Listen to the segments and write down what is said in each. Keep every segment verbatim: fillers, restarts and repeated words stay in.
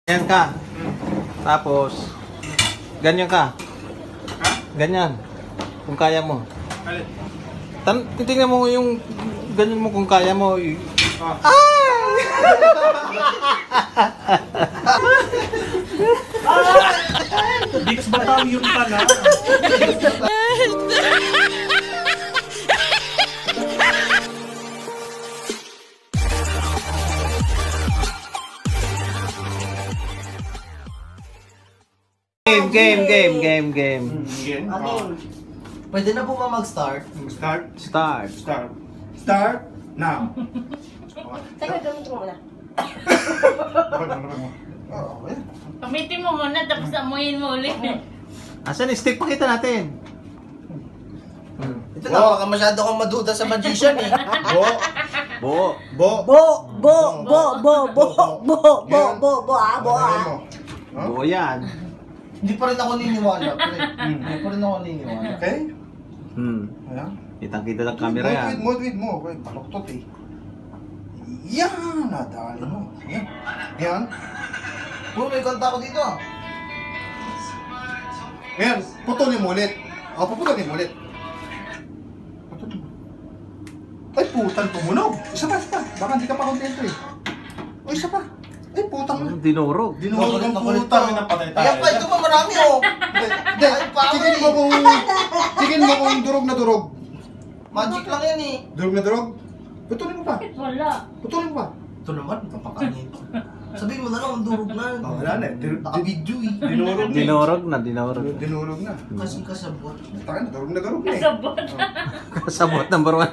Ganyan ka. Tapos, ganyan ka. Ha? Ganyan. Kung kaya mo. Alin? Tan titingnan mo yung ganyan mo kung kaya mo. Oh. Bigas bataw yun pala. Game, game, game, game, game. Again. Ano? Pwede na po ba mag-start? Start. Start. Start. Start now. Teka, gamit mo muna. Oh, okay. Pamitin mo muna, tapos amuyin mo ulit. Asan yung stick? Pakita natin. Ito na, baka masyado kang maduda sa magician eh. Bo. Bo. Bo. Bo, bo, bo, bo, bo, bo, bo, bo, bo, ah, bo, Ano ah. mo? Huh? Bo yan. Hindi pa rin ako niniwala, pre. Hindi pa rin ako niniwala. Okay? Hmm. Ayan. Kitang-kita ng camera yan. Wait, wait, wait mo. Wait, baloktot eh. Yan! Nadali mo. Yan. Yan. Bro, may kanta ko dito ah. Yan. Putulin mo ulit. O, puputulin mo ulit. Putulin mo. Ay, putan, tumunog. Isa pa, isa pa. Baka hindi ka pa kontento eh. O, isa pa. Ay, putang na. Dinurog. Dinurog ng Nakulit putang. pa. Ayan pa, ito pa marami oh. Hindi, Ay, pa, tigil mo kung... Tigil mo kung durog na durog. Magic lang yan eh. Durog na durog? Putulin mo pa. Wala. Putulin mo pa. Ito naman, papakanito. Sabihin mo na lang, ang durog na. Oh, wala na eh. Dir- Naka-video eh. Dinurog na. Dinurog na, dinurog. Dinurog na. Kasing kasabot. Taka na, durog na durog na eh. Kasabot. Kasabot number one.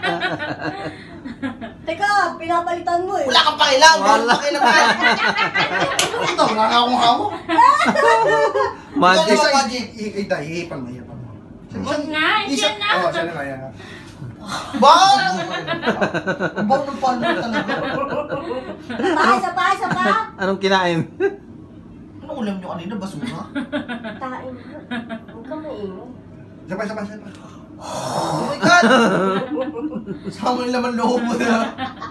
Teka, pinapalitan mo eh. Wala kang pakilam. Wala. Pakilaman. Ito, wala nga akong hawak. Magic. Ito, magic. Ida, ihipan mo, ihipan mo. Huwag na, Isa. yan na. Oo, siya na nga yan. Bang! Bang ng palo talaga. Pa, isa pa, isa pa. Anong kinain? Ano ulam nyo kanina? Basura? Tain. Huwag ka maingay. Isa pa, isa pa, isa pa. Oh my God! Sama yung laman loob mo na.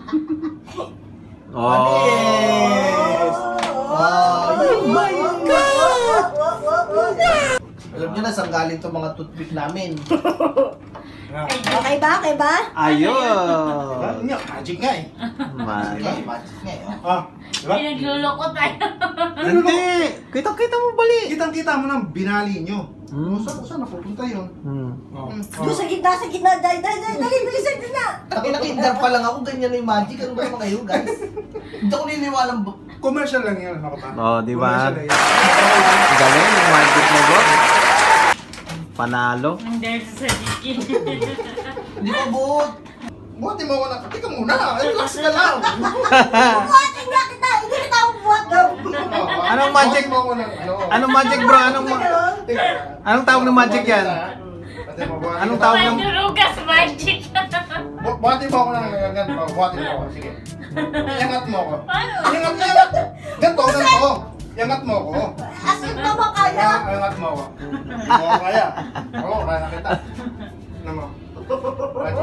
Oh. Panis! Wow! Oh my God! Alam nyo na, saan galing itong mga toothpick namin. Okay ba? Okay ba? Ayun. Nga, magic nga eh. Magic. Magic, magic nga eh. oh. Ah, diba? Pinagluloko tayo. Hindi. Kita-kita mo bali. Kitang-kita mo nang binali nyo. Hmm. Saan, saan napupunta yun? Hmm. Oh. Doon sa gitna, sa gitna. Dali, dali, dali, dali, bilis sa gitna. Nakindar pa lang ako, ganyan na yung magic. Ano ba naman kayo, guys? Hindi ako niniwalang bu- Commercial lang yan, ako ba? Oh, di ba? Commercial lang yan. Galing yung magic mo, bro. Panalo. Under sa Jiki. Hindi ko buot. Buhatin mo ako na. Teka muna, relax ka lang. Buhatin nga kita. Hindi kita ako buhat daw. Anong magic? Buhatin mo ako ng ano. Anong magic, bro? Anong ma- Teka. Anong tawag ng magic yan? Buhatin mo, buhatin Anong mo. tawag ng... Pandurugas magic. Bu- Buhatin mo ako ng ganyan. Buhatin mo ako, sige. Iangat mo ako. Paano? Iangat mo, iangat. Ganto, ganto. Iangat mo ako. As in ka ba kaya? Iangat, iangat mo ako. Oo, kaya. Oo, kaya na kita. Ano mo? Magic.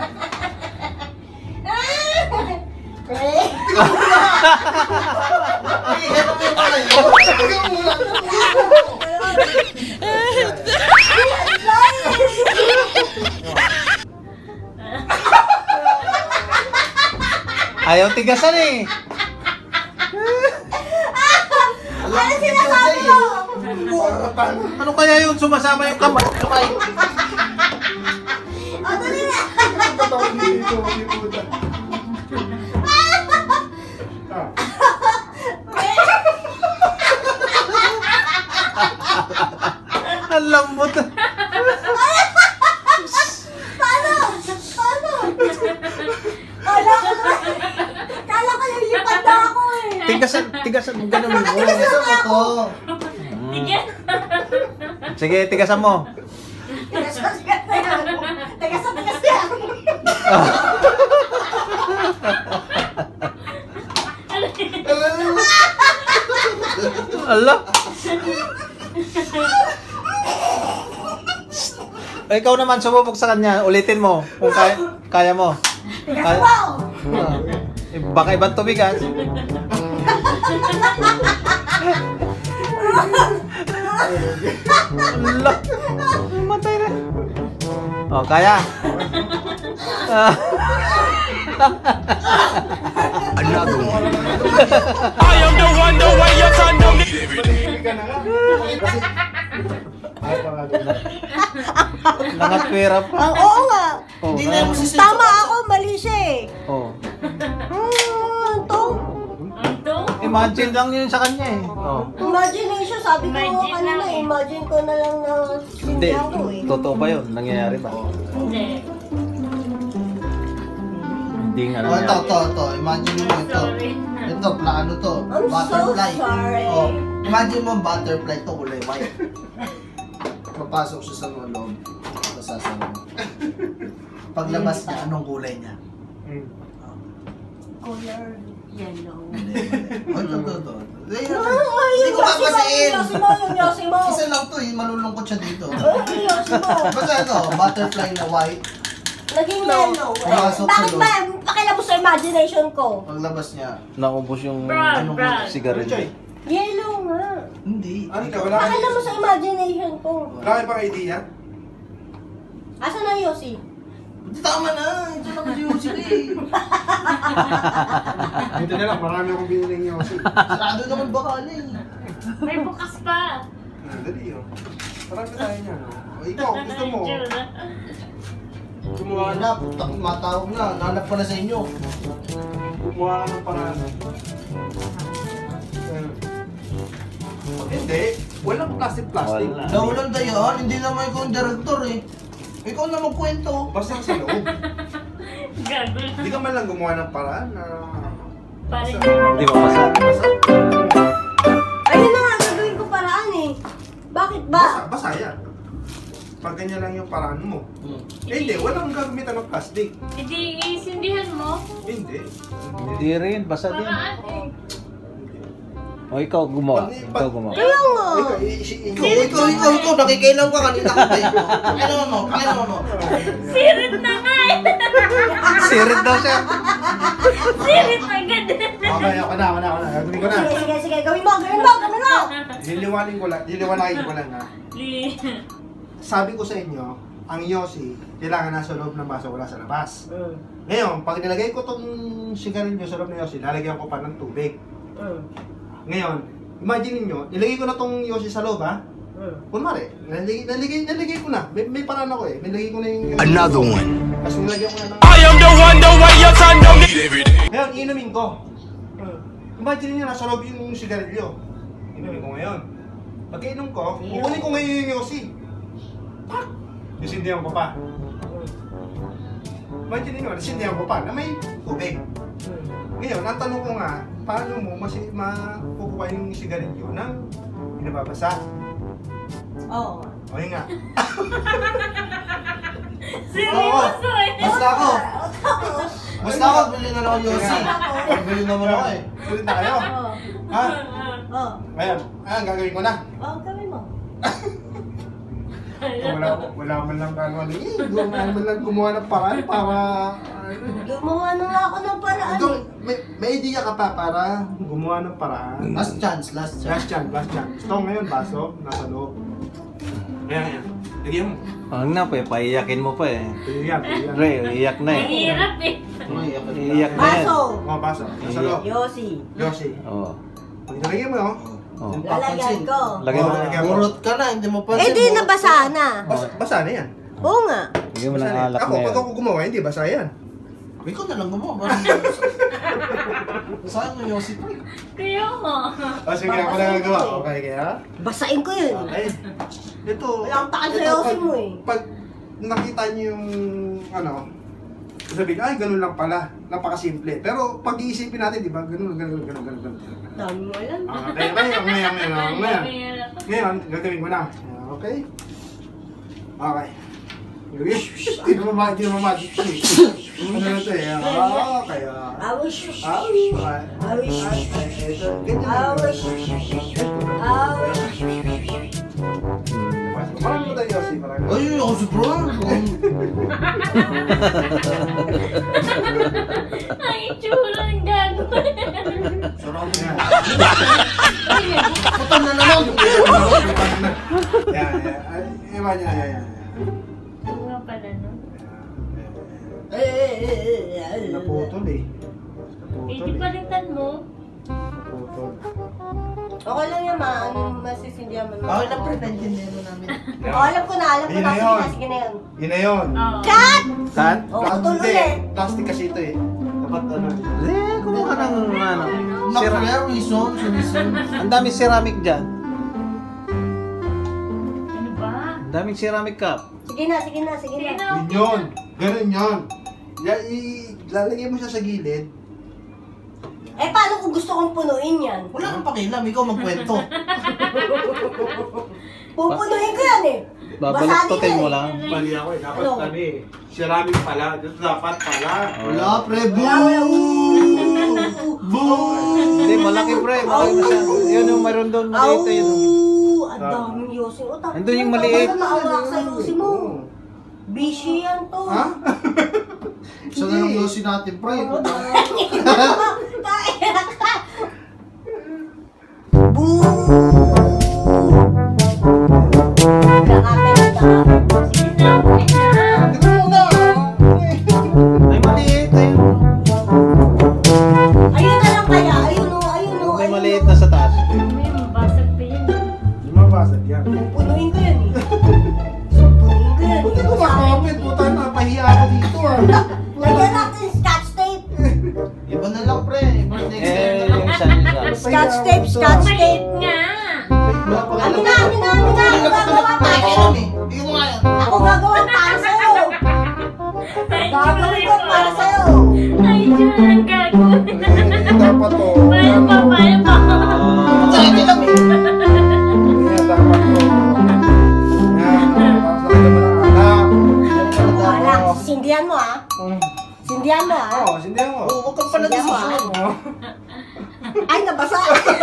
Eh, Hey, ano mo yung kamay mo? Teka muna. Ayaw tigasan eh. ano sinasabi mo? Ano kaya yung sumasama yung kamay? Kamay. O, dali na. Tatawag dito, hindi puta. Ah. Ang lambot. Paano? Paano? Kala ko na. Kala ko yung lipad na ako eh. Tigasan, tigasan mo. Ganun mo. Ito mo to. Tigyan. Sige, tigasan mo. Tigas na tigas na yan. Tigas na tigas na yan. Ala. Eh, ikaw naman sumubok sa kanya. Ulitin mo kung kaya, kaya mo. Tigas Kaya, mo. Ah. Eh, baka ibang tubigan. Hala. Matay na. Oh, kaya. Ah. Another one. I am the one, the way you turn on me. Manahimik ka na nga. Kasi, ay, pangalan. Nangatwera pa. Ah, oo nga. Oh, Hindi na mo si Tama ako, mali siya eh. Oh. Hmm, to. Ito? Imagine lang yun sa kanya eh. Oh. Imagination, sabi ko Imagine kanina, lang eh. imagine ko na lang na Hindi, sindihan ko eh. totoo ba yun? Nangyayari ba? Hindi. Hindi nga Oh, ito, nangyayari. ito, ito. Imagine mo ito. Sorry. Ito, pla- ano to? I'm so Butterfly. sorry. Oh, imagine mo ang butterfly to kulay white. Papasok siya sa loob. Masasama mo. Paglabas niya, anong kulay niya? Color yellow. Oh, ito, ito, ito. Ay, No, Hindi ko papasain. Yosi mo, yung yosi mo. Isa lang to eh, malulungkot siya dito. Ay, yosi mo. Basta ito, butterfly na white. Naging yellow. Eh, Pumasok sa bakit loob. ba? Pakilabos sa imagination ko. Paglabas niya, Naubos yung Brad, anong Brad. sigarilyo. Yellow nga. hindi. Ano ka, wala Pakila kayo? mo sa imagination ko. Wala kayo bang idea? Asan na yosi? Hindi tama na, ito lang kasi yung sila eh. Ito na lang, marami akong biniling yosi. Sarado naman bakala eh. May bukas pa. Ah, dali yun. Marami tayo niya, no? O, ikaw, gusto mo. Jura. Gumawa Wala na, na, putak matawag na, nanap pa na sa inyo. gumawa ka ng paraan. Eh, Hindi, walang plastic-plastic. Wala. Nawalan dayan, hindi naman ikaw ang director eh. Ikaw na magkwento. Basta sa loob. Gago. Hindi ka man lang gumawa ng paraan na... Parang Hindi ba masa? Basta, Ayun na nga, gagawin ko paraan eh. Bakit basta, ba? basta yan. Pag ganyan lang yung paraan mo. Hmm. Eh hindi, walang gagamitan ng plastic. hindi isindihan mo. Hindi. Hindi rin, basa din. Paraan eh. O ikaw gumawa. Pag- Ikaw gumawa. Kaya nga. Ikaw, i- i- Ikaw, ikaw, ikaw, ikaw, nakikailan ka kanina ka eh. Pakailan mo, pakailan mo. Sirit na nga eh. Sirit daw siya. Sirit agad. Okay, ako na, ako na, ako na. Gagawin ko na. Sige, sige, sige. Gawin mo, gawin mo, gawin mo. Liliwanin ko lang, liliwanagin ko lang ha. Li. Sabi ko sa inyo, ang yosi, kailangan nasa loob ng baso, wala sa labas. Ngayon, pag nilagay ko tong sigarilyo sa loob ng yosi, lalagyan ko pa ng tubig. Ngayon, imagine niyo, nilagay ko na tong yosi sa loob ha. Kunwari, naligay, naligay, naligay ko na. May, may paraan ako eh. Nilagay ko na yung yosi. Another one. Tapos nilagyan ko na ng... I am the one, the way you turn on me. Ngayon, inumin ko. Imagine niyo, nasa loob yung sigarilyo. Inumin ko ngayon. Pagkainom ko, kukunin ko ngayon yung yosi. Pak! Nasindihan ko pa. Imagine niyo, nasindihan ko pa na may tubig. Ngayon, ang tanong ko nga, paano mo masi makukuha yung sigarilyo ng pinababasa? Oo. O yun nga. Seryoso eh. Basta ako. Basta ako, bili na lang ako yosi. Bili naman ako eh. Ulit na kayo. Oo. Ha? Oo. Ngayon, ah, gagawin ko na. Oo, gawin mo. Wala, wala man lang ano ano eh. Wala man lang gumawa ng paraan para... Gumawa na nga ako ng paraan Ito, eh. may, may idea ka pa para gumawa ng paraan. Last chance, last chance. Last chance, last chance. Ito ngayon, baso, nasa loob. Ayan, ayan. Lagyan mo. Ang na, pa, paiyakin mo pa eh. Pilihan, pilihan. Re, iyak na Ang eh. hirap eh. Iyak na yan. Baso. Mga baso, nasa loob. Yosi. Yosi. Oo. Pag nilagyan mo yun, Oh. Lalagyan ko. Lagyan mo. Lagyan mo. Burot ka na, hindi mo pansin. Eh di, nabasa na. basa, basa na yan. Oo nga. Lagyan mo ng Basa na yan. alak Ako, na pag yan. ako gumawa, hindi basa yan. Ikaw na lang gumawa. Saan mo yosi pa? Kaya nga. O sige, ako na gagawa. Okay, kaya? Basain ko yun. Okay. Ito. Wala akong takal sa ito, yosi pag- mo eh. Pag nakita niyo yung, ano, sabihin, ay, ganun lang pala. Napakasimple. Pero pag iisipin natin, di ba, ganun, ganun, ganun, ganun, ganun. ganun. Dami mo alam. Ah, Okay, ngayon, ngayon, ngayon, ngayon. Mahirap. Ngayon, gagawin mo na. Okay? Okay. Gawin. Hindi naman ma, hindi naman magic to eh. Ano na ito eh. Ah, kaya. Awish. Ah, ay. Awish. Ay, ay, ito. Ganyan lang. Awish. Awish. Marami mo tayo, Yossi. Marami. Ay, ako si bro. Ang itsura ng gago. Sarap Yan. Putan na naman. Yan, yan. Ay, Eh, eh, eh, eh, eh. Naputol eh. Hindi Naputol eh. palitan mo. Naputol. Okay lang yan, ma. Ano, masisindihan mo. Okay lang, pre, naintindihan mo namin. Oh, alam ko na, alam ko Yun na. na Sige yun. na, sige na yun. Yun na yun. Oo. Cut! Kan? Oh, Plastic putol hindi. ulit. Plastic kasi ito eh. Dapat ano. Eh, kumuha ka ng ano. Not Sira- rare reason, reason. Ang daming ceramic dyan. Ano ba? Ang daming ceramic cup. Sige na, sige na, sige Sige na. na. Yun yun. Ganun yun. Ya- i- Lalagay mo siya sa gilid. Eh, paano kung gusto kong punuin yan? Wala kang pakialam, ikaw magkwento. Pupunuin ko yan eh. Babaluktutin mo lang. Mali ako eh. Dapat Ano? ano eh. Ceramic pala. Dapat pala. Wala, pre, Wala, wala. boo! Boo! Hindi, malaki pre. Malaki masyado. Yun yung mayroon doon. Au! Maliit yun. Ang daming yosi. O, tapos Andun yung maliit. Bakit maawa sa yosi mo? Bishi yan to. Ha? Isa na lang yosi natin, pre. Kaya ka! Boo! Kakapit ka. Sige na, okay na. Tignan mo na. Ay, maliit. Ayun. Ayun na lang kaya. Ayun o, ayun o. May ayun maliit o. na sa taas. May mabasag pa yan. Hindi mabasag yan. Pupunuin ko yan eh. Pupunuin ko yan. Hindi ko makakapit. Puta na. Pahiya ako dito ah. Lagyan natin scotch tape. Iba na lang, pre. Iba next time Eh, na lang. yung isa yung isa. Scotch tape, scotch tape. Maliit nga. Wala pa Amin na, amin na, amin na. Ako gagawa para sa'yo. Ikaw mo nga yan. Ako gagawa para sa'yo. Ay, Gagawin ko tsura para mo. sa'yo. Ay, tsura ang gagawin. Eh, dapat to. Paano pa, paano pa? Ah, Sige lang, eh. Yan, dapat to. Yan. Tapos lagyan mo ng alam. Wala, sindihan mo ah. Sindihan mo ah. Oo, sindihan mo. Oo, huwag kang pala Sige, decision. Oo. Ay, nabasa.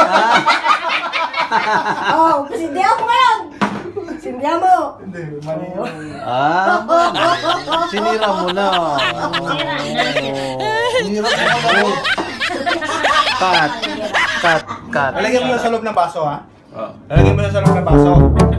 Oh, sindihan mo ngayon. Sindihan mo. Hindi, mali yun. ah, sinira mo na. Sira na. Hirap mo ka na. Cut. Cut. Cut. Lalagyan mo lang sa loob ng baso ha. Oh. Lalagyan mo lang sa loob ng baso.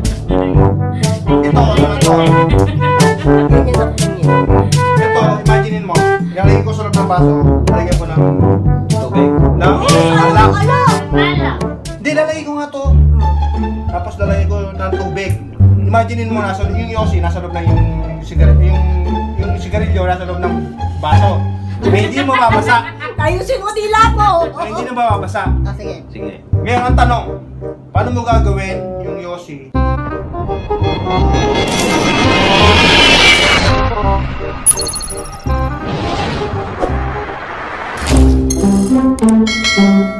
Ito, ano na to? Ganyan ang ganyan. Ito, imaginein mo. Ilalagay ko sa loob ng baso. Lalagyan ko ng... Tubig. ng Ano, alak. ano? Alak. Hindi, lalagay ko nga to. Tapos lalagay ko ng tubig. Imaginein mo, nasa, yung yosi, nasa loob ng yung sigarilyo, yung, yung sigarilyo nasa loob ng baso. May hindi mo mabasa. Ayusin mo dila mo. May hindi na mababasa. Ah, sige. Sige. Ngayon, ang tanong, paano mo gagawin yung yosi? Thank you.